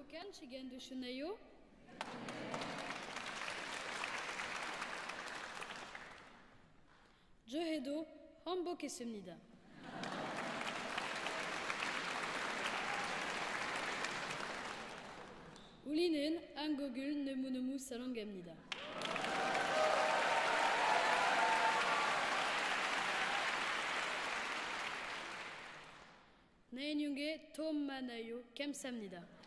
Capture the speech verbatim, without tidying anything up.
행복한 시간 되셨나요? 저희도 행복했습니다. 우리는 한국을 너무너무 사랑합니다. 내년에 더 만나요. 감사합니다.